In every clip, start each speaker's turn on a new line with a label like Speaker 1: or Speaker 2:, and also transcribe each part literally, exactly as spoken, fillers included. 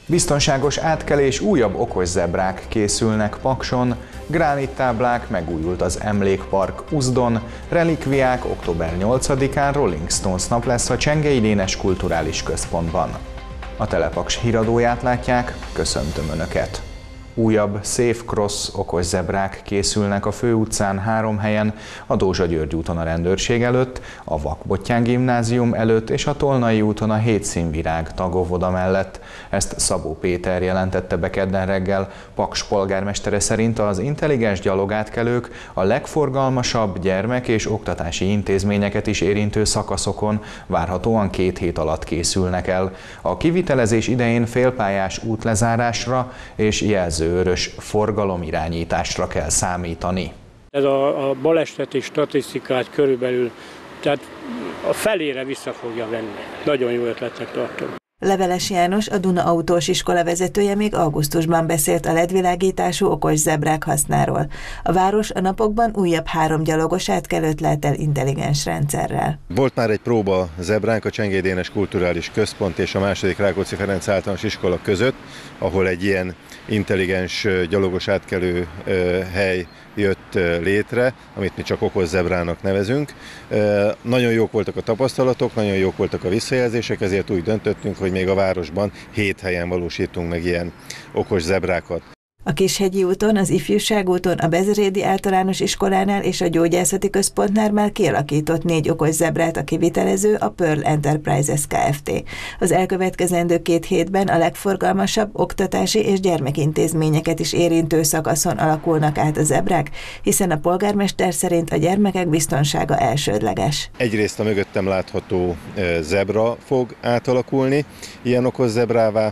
Speaker 1: Biztonságos átkelés, újabb okos zebrák készülnek Pakson, gránittáblák, megújult az emlékpark Uzdon, relikviák, október nyolcadikán Rolling Stones nap lesz a Csengei Dénes Kulturális Központban. A Telepaks híradóját látják, köszöntöm Önöket! Újabb Safe Cross okos zebrák készülnek a főutcán három helyen, a Dózsa György úton a rendőrség előtt, a Vak-Bottyán gimnázium előtt és a Tolnai úton a Hétszínvirág tagóvoda mellett. Ezt Szabó Péter jelentette be kedden reggel. Paks polgármestere szerint az intelligens gyalogátkelők a legforgalmasabb gyermek- és oktatási intézményeket is érintő szakaszokon várhatóan két hét alatt készülnek el. A kivitelezés idején félpályás útlezárásra és jelzőörös forgalomirányításra kell számítani.
Speaker 2: Ez a, a baleseti statisztikát körülbelül, tehát a felére vissza fogja venni. Nagyon jó ötletnek tartom.
Speaker 3: Leveles János, a Duna autós iskola vezetője még augusztusban beszélt a ledvilágítású okos zebrák hasznáról. A város a napokban újabb három gyalogos átkelőt lát el intelligens rendszerrel.
Speaker 4: Volt már egy próba zebránk a Csengei Dénes Kulturális Központ és a második Rákóczi Ferenc általános iskola között, ahol egy ilyen intelligens gyalogos átkelő hely jött létre, amit mi csak okos zebrának nevezünk. Nagyon jók voltak a tapasztalatok, nagyon jók voltak a visszajelzések, ezért úgy döntöttünk, hogy még a városban hét helyen valósítunk meg ilyen okos zebrákat.
Speaker 3: A Kishegyi úton, az Ifjúság úton, a Bezerédi Általános Iskolánál és a Gyógyászati Központnál már kialakított négy okos zebrát a kivitelező, a Pearl Enterprises Kft. Az elkövetkezendő két hétben a legforgalmasabb oktatási és gyermekintézményeket is érintő szakaszon alakulnak át a zebrák, hiszen a polgármester szerint a gyermekek biztonsága elsődleges.
Speaker 4: Egyrészt a mögöttem látható zebra fog átalakulni ilyen okos zebrává,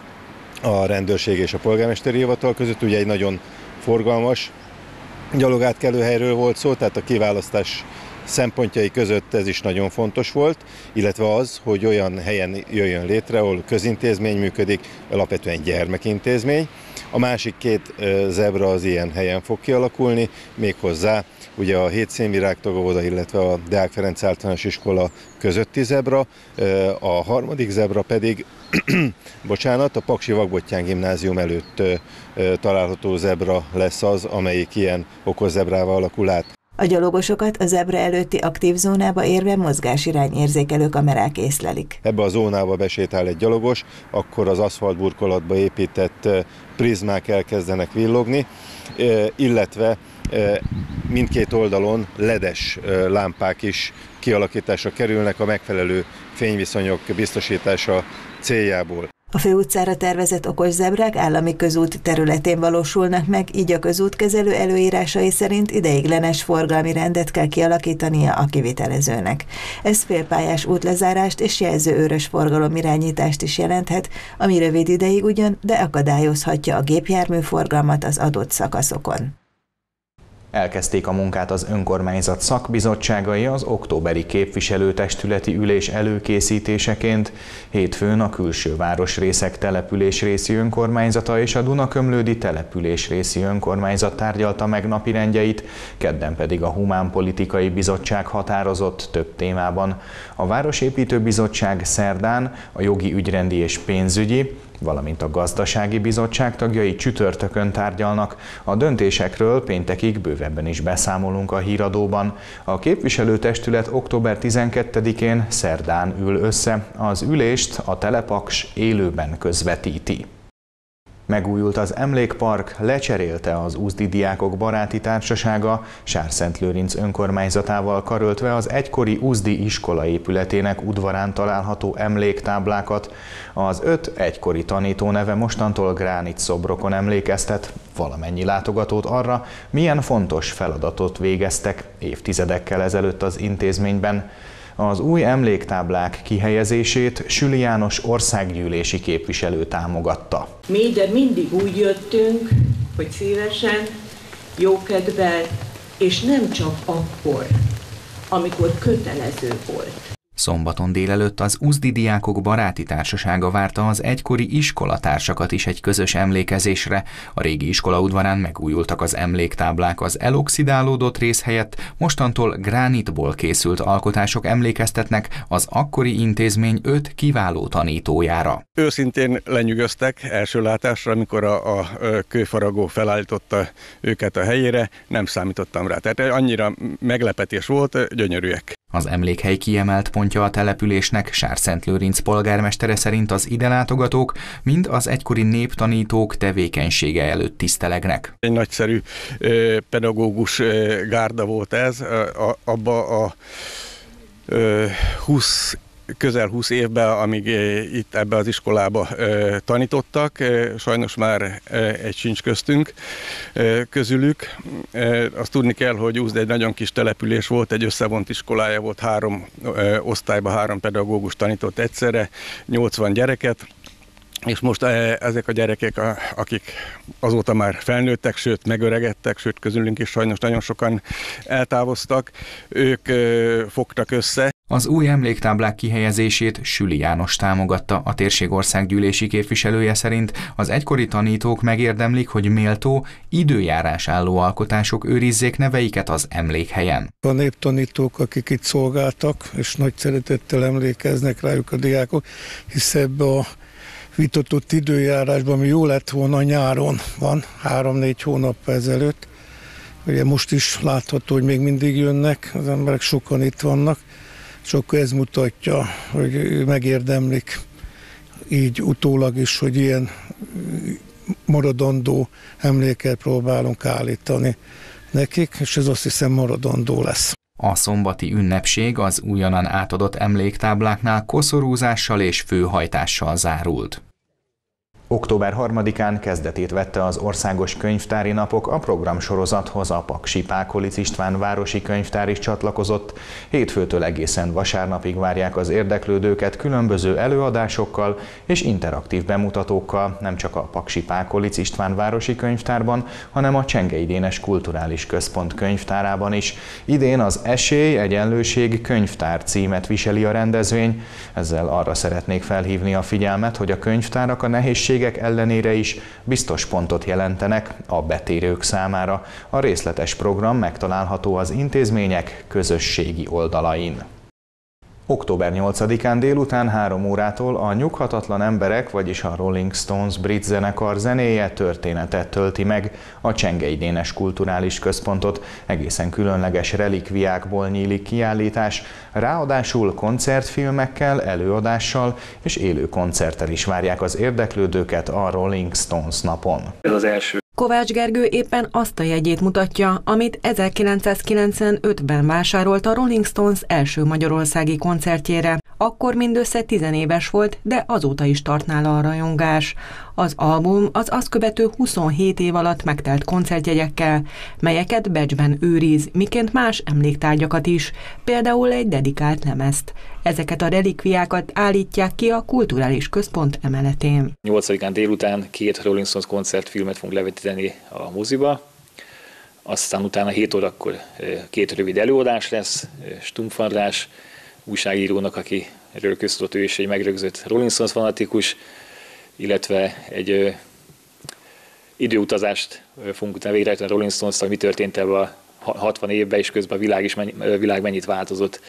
Speaker 4: a rendőrség és a polgármesteri hivatal között. Ugye egy nagyon forgalmas gyalogátkelőhelyről volt szó, tehát a kiválasztás szempontjai között ez is nagyon fontos volt, illetve az, hogy olyan helyen jöjjön létre, ahol közintézmény működik, alapvetően gyermekintézmény. A másik két zebra az ilyen helyen fog kialakulni, méghozzá ugye a Hétszínvirág tagóvoda, illetve a Deák Ferenc általános iskola közötti zebra, a harmadik zebra pedig bocsánat, a Paksi Vak-Bottyán gimnázium előtt található zebra lesz az, amelyik ilyen okos zebrával alakul át.
Speaker 3: A gyalogosokat a zebra előtti aktív zónába érve mozgásirány-érzékelő kamerák észlelik.
Speaker 4: Ebbe a zónába besétál egy gyalogos, akkor az aszfaltburkolatba épített prizmák elkezdenek villogni, illetve mindkét oldalon ledes lámpák is kialakításra kerülnek a megfelelő fényviszonyok biztosítása céljából.
Speaker 3: A főutcára tervezett okos zebrák állami közút területén valósulnak meg, így a közútkezelő előírásai szerint ideiglenes forgalmi rendet kell kialakítania a kivitelezőnek. Ez félpályás útlezárást és jelzőőrös forgalomirányítást is jelenthet, ami rövid ideig ugyan, de akadályozhatja a gépjárműforgalmat az adott szakaszokon.
Speaker 1: Elkezdték a munkát az önkormányzat szakbizottságai az októberi képviselőtestületi ülés előkészítéseként. Hétfőn a külső városrészek településrészi önkormányzata és a Dunakömlődi településrészi önkormányzat tárgyalta meg napirendjeit, kedden pedig a Humánpolitikai Bizottság határozott több témában. A Városépítő Bizottság szerdán, a Jogi Ügyrendi és Pénzügyi, valamint a Gazdasági Bizottság tagjai csütörtökön tárgyalnak. A döntésekről péntekig bővebben is beszámolunk a híradóban. A képviselőtestület október tizenkettedikén szerdán ül össze. Az ülést a Telepaks élőben közvetíti. Megújult az emlékpark, lecserélte az Uzdi Diákok Baráti Társasága, Sárszent-Lőrinc önkormányzatával karöltve az egykori Uzdi iskola épületének udvarán található emléktáblákat. Az öt egykori tanító neve mostantól gránit szobrokon emlékeztet valamennyi látogatót arra, milyen fontos feladatot végeztek évtizedekkel ezelőtt az intézményben. Az új emléktáblák kihelyezését Süli János országgyűlési képviselő támogatta.
Speaker 5: Mi ide mindig úgy jöttünk, hogy szívesen, jókedvel, és nem csak akkor, amikor kötelező volt.
Speaker 1: Szombaton délelőtt az Uzdi Diákok Baráti Társasága várta az egykori iskolatársakat is egy közös emlékezésre. A régi iskola udvarán megújultak az emléktáblák, az eloxidálódott rész helyett mostantól gránitból készült alkotások emlékeztetnek az akkori intézmény öt kiváló tanítójára.
Speaker 6: Őszintén lenyűgöztek első látásra, amikor a, a kőfaragó felállította őket a helyére, nem számítottam rá. Tehát annyira meglepetés volt, gyönyörűek.
Speaker 1: Az emlékhely kiemelt pontja a településnek. Sárszentlőrinc polgármestere szerint az ide látogatók mind az egykori néptanítók tevékenysége előtt tisztelegnek.
Speaker 6: Egy nagyszerű pedagógus gárda volt ez, abba a húsz közel húsz évben, amíg itt ebbe az iskolába tanítottak, sajnos már egy sincs köztünk közülük. Azt tudni kell, hogy Uzd egy nagyon kis település volt, egy összevont iskolája volt, három osztályban három pedagógus tanított egyszerre, nyolcvan gyereket, és most ezek a gyerekek, akik azóta már felnőttek, sőt megöregedtek, sőt közülünk is sajnos nagyon sokan eltávoztak, ők fogtak össze.
Speaker 1: Az új emléktáblák kihelyezését Süli János támogatta. A térség országgyűlési képviselője szerint az egykori tanítók megérdemlik, hogy méltó, időjárás álló alkotások őrizzék neveiket az emlékhelyen.
Speaker 7: A néptanítók, akik itt szolgáltak, és nagy szeretettel emlékeznek rájuk a diákok, hisz ebbe a vitatott időjárásban, ami jó lett volna nyáron van, három-négy hónap ezelőtt. Ugye most is látható, hogy még mindig jönnek, az emberek sokan itt vannak, és akkor ez mutatja, hogy megérdemlik így utólag is, hogy ilyen maradandó emléket próbálunk állítani nekik, és ez azt hiszem maradandó lesz.
Speaker 1: A szombati ünnepség az újonnan átadott emléktábláknál koszorúzással és főhajtással zárult. október harmadikán kezdetét vette az Országos Könyvtári Napok, a programsorozathoz a Paksi Pákolic István városi könyvtár is csatlakozott. Hétfőtől egészen vasárnapig várják az érdeklődőket különböző előadásokkal és interaktív bemutatókkal, nem csak a Paksi Pákolic István városi könyvtárban, hanem a Csengei Dénes Kulturális Központ könyvtárában is. Idén az Esély, Egyenlőség könyvtár címet viseli a rendezvény. Ezzel arra szeretnék felhívni a figyelmet, hogy a könyvtárak a nehézség ellenére is biztos pontot jelentenek a betérők számára. A részletes program megtalálható az intézmények közösségi oldalain. október nyolcadikán délután három órától a Nyughatatlan Emberek, vagyis a Rolling Stones brit zenekar zenéje történetet tölti meg a Csengei Dénes Kulturális Központot. Egészen különleges relikviákból nyílik kiállítás, ráadásul koncertfilmekkel, előadással és élő koncerttel is várják az érdeklődőket a Rolling Stones napon.
Speaker 8: Ez az első.
Speaker 9: Kovács Gergő éppen azt a jegyét mutatja, amit ezerkilencszázkilencvenötben vásárolt a Rolling Stones első magyarországi koncertjére. Akkor mindössze tizenéves volt, de azóta is tart nála a rajongás. Az album az azt követő huszonhét év alatt megtelt koncertjegyekkel, melyeket becsben őriz, miként más emléktárgyakat is, például egy dedikált lemezt. Ezeket a relikviákat állítják ki a Kulturális Központ emeletén.
Speaker 8: nyolcadikán délután két Rolling Stones koncertfilmet fogunk levetíteni a moziba, aztán utána hét órakor két rövid előadás lesz, Stumpf András újságírónak, aki erről köztudott, ő is egy megrögzött Rolling Stones fanatikus, illetve egy ö, időutazást fogunk utána végrehajtani a Rolling Stones-tal, mi történt ebben a hatvan évben, és közben a világ, is mennyi, a világ mennyit változott.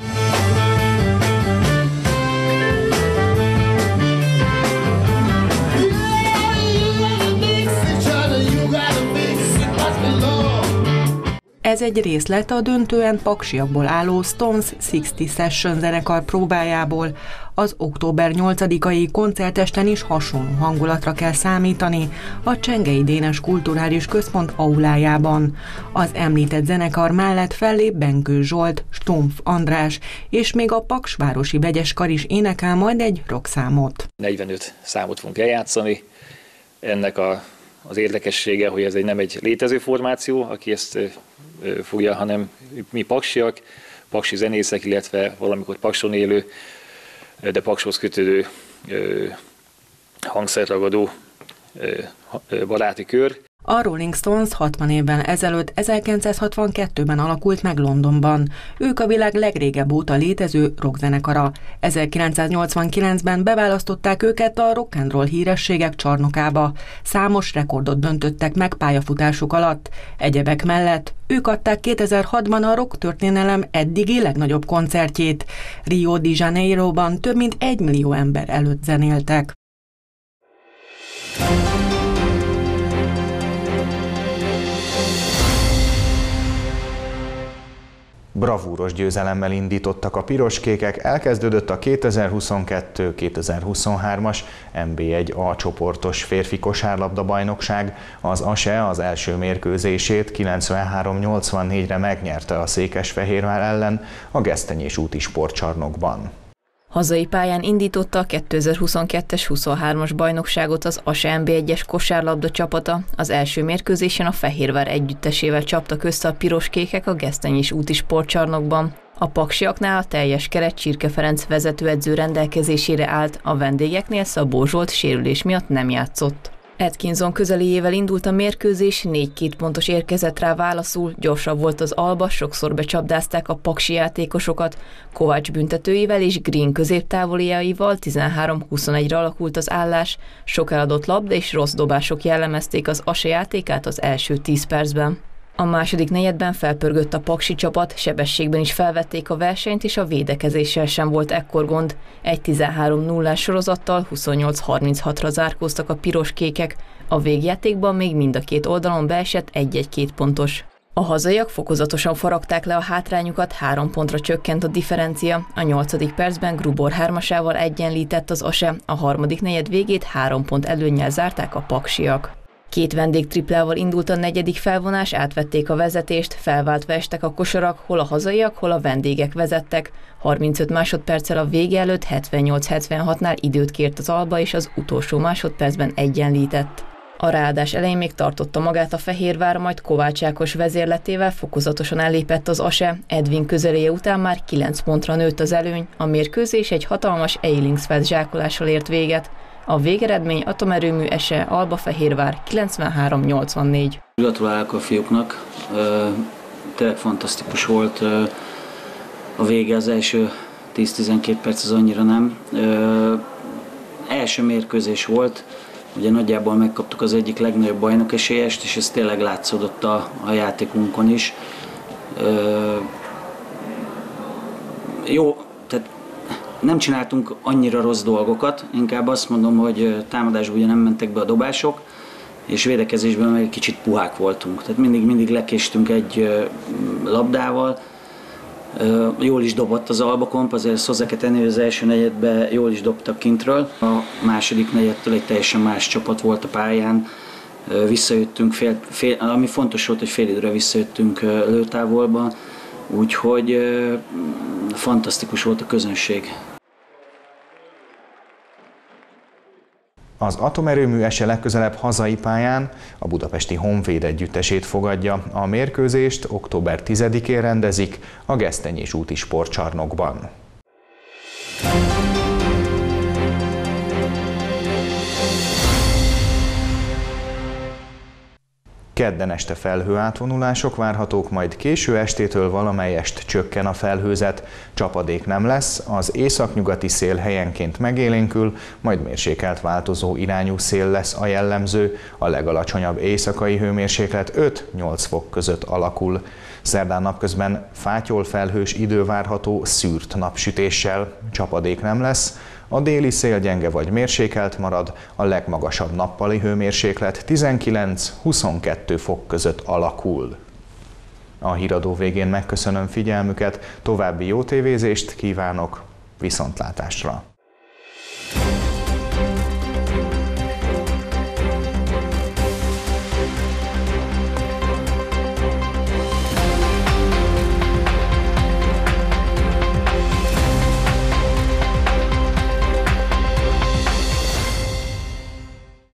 Speaker 9: Ez egy részlet a döntően paksiakból álló Stones hatvan Session zenekar próbájából. Az október nyolcadikai koncertesten is hasonló hangulatra kell számítani a Csengei Dénes Kulturális Központ aulájában. Az említett zenekar mellett fellép Benkő Zsolt, Stumpf András, és még a Paksvárosi Vegyeskar is énekel majd egy rockszámot.
Speaker 8: negyvenöt számot fogunk eljátszani. Ennek a, az érdekessége, hogy ez egy, nem egy létező formáció, aki ezt fogja, hanem mi paksiak, paksi zenészek, illetve valamikor Pakson élő, de Pakshoz kötődő hangszerragadó baráti kör.
Speaker 9: A Rolling Stones hatvan évvel ezelőtt ezerkilencszázhatvankettőben alakult meg Londonban. Ők a világ legrégebb óta létező rockzenekara. ezerkilencszáznyolcvankilencben beválasztották őket a rock and roll hírességek csarnokába. Számos rekordot döntöttek meg pályafutásuk alatt. Egyebek mellett ők adták kétezer-hatban a rock történelem eddigi legnagyobb koncertjét. Rio de Janeiroban több mint egy millió ember előtt zenéltek.
Speaker 1: Bravúros győzelemmel indítottak a piroskékek, elkezdődött a kétezer-huszonkettő kétezer-huszonhármas en bé egy A csoportos férfi kosárlabda bajnokság. Az á es e az első mérkőzését kilencvenhárom nyolcvannégyre megnyerte a Székesfehérvár ellen a Gesztenyés úti sportcsarnokban.
Speaker 10: Hazai pályán indította a kétezer-huszonkettes huszonhármas bajnokságot az á es e en bé egyes kosárlabda csapata. Az első mérkőzésen a Fehérvár együttesével csaptak össze a piroskékek a Gesztenyés úti sportcsarnokban. A paksiaknál a teljes keret Csirke Ferenc vezetőedző rendelkezésére állt, a vendégeknél Szabó Zsolt sérülés miatt nem játszott. Atkinson közeléjével indult a mérkőzés, négy kétpontos érkezett rá válaszul, gyorsabb volt az Alba, sokszor becsapdázták a paksi játékosokat, Kovács büntetőivel és Green középtávoliaival tizenhárom huszonegyre alakult az állás, sok eladott labda és rossz dobások jellemezték az á es e játékát az első tíz percben. A második negyedben felpörgött a paksi csapat, sebességben is felvették a versenyt, és a védekezéssel sem volt ekkor gond. Egy tizenhárom nullás sorozattal huszonnyolc harminchatra zárkóztak a piroskékek, a végjátékban még mind a két oldalon beesett egy-egy két pontos. A hazaiak fokozatosan faragták le a hátrányukat, három pontra csökkent a differencia, a nyolcadik percben Grubor hármasával egyenlített az á es e, a harmadik negyed végét három pont előnnyel zárták a paksiak. Két vendég triplával indult a negyedik felvonás, átvették a vezetést, felváltva estek a kosarak, hol a hazaiak, hol a vendégek vezettek. harmincöt másodperccel a vége előtt hetvennyolc hetvenhatnál időt kért az Alba, és az utolsó másodpercben egyenlített. A ráadás elején még tartotta magát a Fehérvár, majd Kovács Ákos vezérletével fokozatosan ellépett az á es e, Edvin közeléje után már kilenc pontra nőtt az előny, a mérkőzés egy hatalmas Eilingsfeld zsákolással ért véget. A végeredmény atomerőmű á es e Alba Fehérvár kilencvenhárom nyolcvannégy.
Speaker 11: Gratulálok a fiúknak, tényleg fantasztikus volt a vége, az első tíz-tizenkét perc az annyira nem. Első mérkőzés volt, ugye nagyjából megkaptuk az egyik legnagyobb bajnok esélyest, és ez tényleg látszódott a, a játékunkon is. Jó, tehát nem csináltunk annyira rossz dolgokat, inkább azt mondom, hogy támadásban ugye nem mentek be a dobások, és védekezésben meg egy kicsit puhák voltunk. Tehát mindig, mindig lekéstünk egy labdával. Jól is dobott az Alba Komp, azért ezt hozzá kell tenni, hogy az első negyedben jól is dobtak kintről. A második negyedtől egy teljesen más csapat volt a pályán. Visszajöttünk, fél, fél, ami fontos volt, hogy fél időre visszajöttünk lőtávolba, úgyhogy fantasztikus volt a közönség.
Speaker 1: Az atomerőmű á es e legközelebb hazai pályán a budapesti Honvéd együttesét fogadja. A mérkőzést október tizedikén rendezik a Gesztenyés úti sportcsarnokban. Kedden este felhőátvonulások várhatók, majd késő estétől valamelyest csökken a felhőzet, csapadék nem lesz, az északnyugati szél helyenként megélénkül, majd mérsékelt változó irányú szél lesz a jellemző, a legalacsonyabb éjszakai hőmérséklet öt-nyolc fok között alakul. Szerdán napközben fátyol felhős idő várható szűrt napsütéssel, csapadék nem lesz, a déli szél gyenge vagy mérsékelt marad, a legmagasabb nappali hőmérséklet tizenkilenc-huszonkettő fok között alakul. A híradó végén megköszönöm figyelmüket, további jó tévézést kívánok, viszontlátásra!